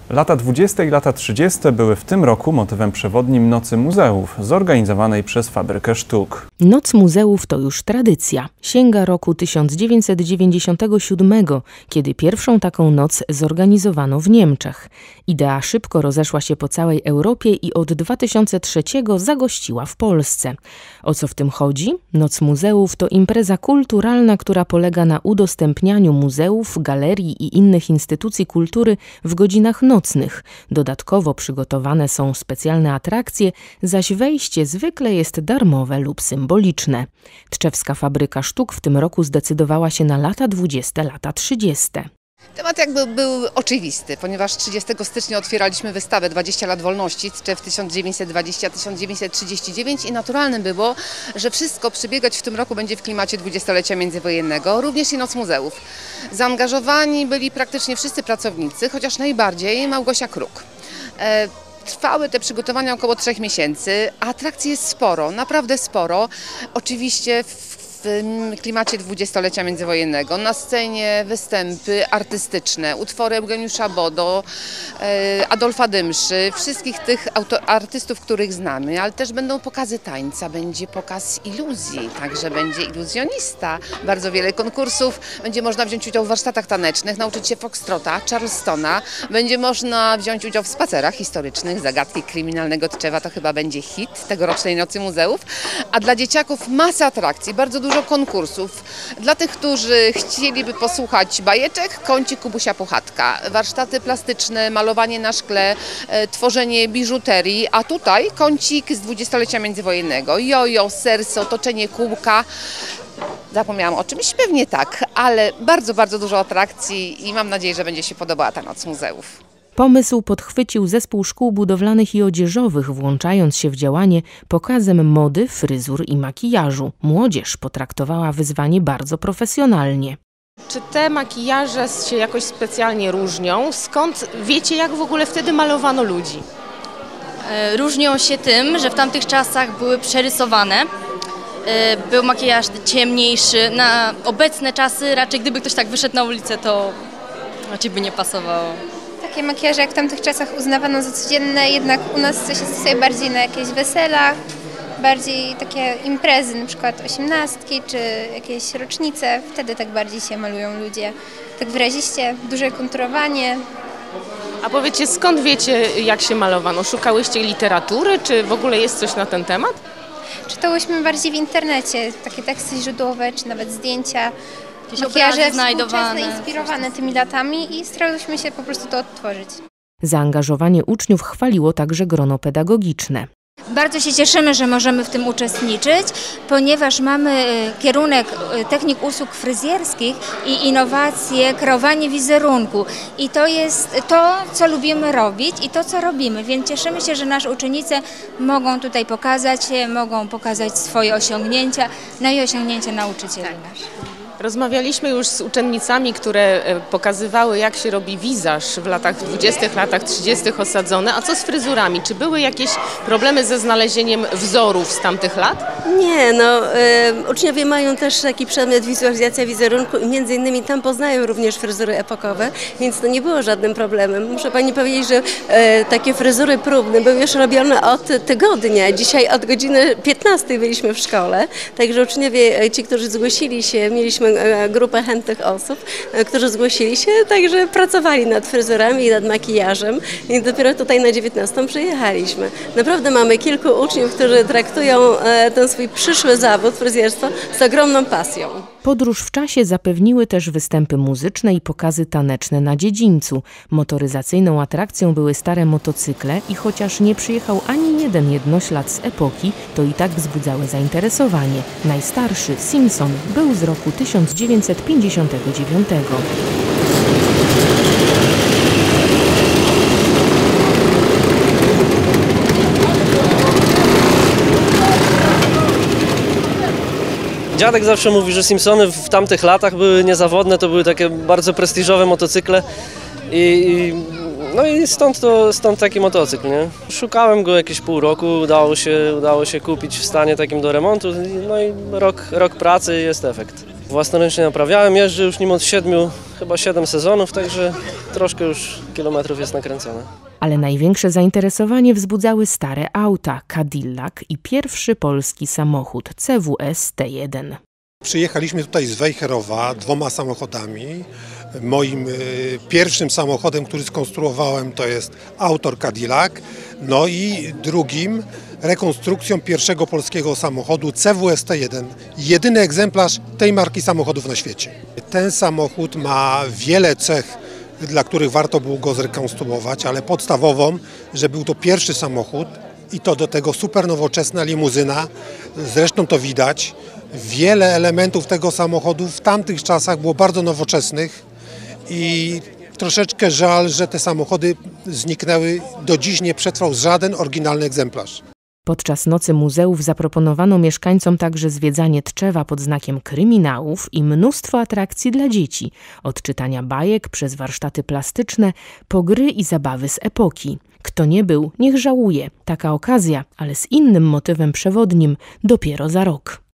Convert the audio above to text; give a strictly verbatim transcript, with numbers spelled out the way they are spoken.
Lata dwudzieste i lata trzydzieste były w tym roku motywem przewodnim Nocy Muzeów, zorganizowanej przez Fabrykę Sztuk. Noc Muzeów to już tradycja. Sięga roku tysiąc dziewięćset dziewięćdziesiątego siódmego, kiedy pierwszą taką noc zorganizowano w Niemczech. Idea szybko rozeszła się po całej Europie i od dwa tysiące trzeciego zagościła w Polsce. O co w tym chodzi? Noc Muzeów to impreza kulturalna, która polega na udostępnianiu muzeów, galerii i innych instytucji kultury w godzinach nocnych. Dodatkowo przygotowane są specjalne atrakcje, zaś wejście zwykle jest darmowe lub symboliczne. Tczewska Fabryka Sztuk w tym roku zdecydowała się na lata dwudzieste, lata trzydzieste. Temat jakby był oczywisty, ponieważ trzydziestego stycznia otwieraliśmy wystawę dwadzieścia lat wolności, Tczew tysiąc dziewięćset dwadzieścia do tysiąc dziewięćset trzydzieści dziewięć i naturalnym było, że wszystko przebiegać w tym roku będzie w klimacie dwudziestolecia międzywojennego, również i Noc Muzeów. Zaangażowani byli praktycznie wszyscy pracownicy, chociaż najbardziej Małgosia Kruk. E Trwały te przygotowania około trzech miesięcy, a atrakcji jest sporo, naprawdę sporo. Oczywiście w w klimacie dwudziestolecia międzywojennego. Na scenie występy artystyczne, utwory Eugeniusza Bodo, Adolfa Dymszy, wszystkich tych artystów, których znamy, ale też będą pokazy tańca, będzie pokaz iluzji, także będzie iluzjonista, bardzo wiele konkursów, będzie można wziąć udział w warsztatach tanecznych, nauczyć się foxtrota, charlestona, będzie można wziąć udział w spacerach historycznych, zagadki kryminalnego Tczewa, to chyba będzie hit tegorocznej Nocy Muzeów, a dla dzieciaków masa atrakcji, bardzo dużo konkursów. Dla tych, którzy chcieliby posłuchać bajeczek, kącik Kubusia Puchatka, warsztaty plastyczne, malowanie na szkle, e, tworzenie biżuterii, a tutaj kącik z dwudziestolecia międzywojennego, jojo, serce, toczenie kółka. Zapomniałam o czymś? Pewnie tak, ale bardzo, bardzo dużo atrakcji i mam nadzieję, że będzie się podobała ta Noc Muzeów. Pomysł podchwycił zespół szkół budowlanych i odzieżowych, włączając się w działanie pokazem mody, fryzur i makijażu. Młodzież potraktowała wyzwanie bardzo profesjonalnie. Czy te makijaże się jakoś specjalnie różnią? Skąd wiecie, jak w ogóle wtedy malowano ludzi? Różnią się tym, że w tamtych czasach były przerysowane. Był makijaż ciemniejszy. Na obecne czasy raczej gdyby ktoś tak wyszedł na ulicę, to raczej by nie pasowało. Takie makijaże jak w tamtych czasach uznawano za codzienne, jednak u nas to się stosuje bardziej na jakieś weselach, bardziej takie imprezy, na przykład osiemnastki czy jakieś rocznice, wtedy tak bardziej się malują ludzie. Tak wyraziście, duże konturowanie. A powiedzcie, skąd wiecie, jak się malowano? Szukałyście literatury, czy w ogóle jest coś na ten temat? Czytałyśmy bardziej w internecie, takie teksty źródłowe, czy nawet zdjęcia. Makijaże znajdowane, inspirowane tymi latami i starałyśmy się po prostu to odtworzyć. Zaangażowanie uczniów chwaliło także grono pedagogiczne. Bardzo się cieszymy, że możemy w tym uczestniczyć, ponieważ mamy kierunek technik usług fryzjerskich i innowacje, kreowanie wizerunku. I to jest to, co lubimy robić i to, co robimy, więc cieszymy się, że nasze uczennice mogą tutaj pokazać się, mogą pokazać swoje osiągnięcia, no i osiągnięcia nauczycieli naszych. Rozmawialiśmy już z uczennicami, które pokazywały, jak się robi wizaż w latach dwudziestych, latach trzydziestych osadzone. A co z fryzurami? Czy były jakieś problemy ze znalezieniem wzorów z tamtych lat? Nie, no e, uczniowie mają też taki przedmiot wizualizacja wizerunku i między innymi tam poznają również fryzury epokowe, więc to nie było żadnym problemem. Muszę pani powiedzieć, że e, takie fryzury próbne były już robione od tygodnia. Dzisiaj od godziny piętnastej byliśmy w szkole, także uczniowie, ci, którzy zgłosili się, mieliśmy grupę chętnych osób, którzy zgłosili się, także pracowali nad fryzurami i nad makijażem i dopiero tutaj na dziewiętnastą przyjechaliśmy. Naprawdę mamy kilku uczniów, którzy traktują ten swój przyszły zawód, fryzjerstwo, z ogromną pasją. Podróż w czasie zapewniły też występy muzyczne i pokazy taneczne na dziedzińcu. Motoryzacyjną atrakcją były stare motocykle i chociaż nie przyjechał ani jeden jednoślad z epoki, to i tak wzbudzały zainteresowanie. Najstarszy, Simpson, był z roku tysiąc dziewięćset pięćdziesiątego dziewiątego. Dziadek zawsze mówi, że Simpsony w tamtych latach były niezawodne, to były takie bardzo prestiżowe motocykle i, no i stąd, to, stąd taki motocykl, nie? Szukałem go jakieś pół roku, udało się, udało się kupić w stanie takim do remontu, no i rok, rok pracy i jest efekt. Własnoręcznie naprawiałem, jeżdżę już nim od siedmiu, chyba siedem sezonów, także troszkę już kilometrów jest nakręcone. Ale największe zainteresowanie wzbudzały stare auta, Cadillac i pierwszy polski samochód C W S T jeden. Przyjechaliśmy tutaj z Wejherowa dwoma samochodami. Moim y, pierwszym samochodem, który skonstruowałem, to jest Autor Cadillac, no i drugim rekonstrukcją pierwszego polskiego samochodu C W S T jeden. Jedyny egzemplarz tej marki samochodów na świecie. Ten samochód ma wiele cech, dla których warto było go zrekonstruować, ale podstawową, że był to pierwszy samochód i to do tego super nowoczesna limuzyna. Zresztą to widać. Wiele elementów tego samochodu w tamtych czasach było bardzo nowoczesnych i troszeczkę żal, że te samochody zniknęły. Do dziś nie przetrwał żaden oryginalny egzemplarz. Podczas Nocy Muzeów zaproponowano mieszkańcom także zwiedzanie Tczewa pod znakiem kryminałów i mnóstwo atrakcji dla dzieci, od czytania bajek przez warsztaty plastyczne po gry i zabawy z epoki. Kto nie był, niech żałuje. Taka okazja, ale z innym motywem przewodnim dopiero za rok.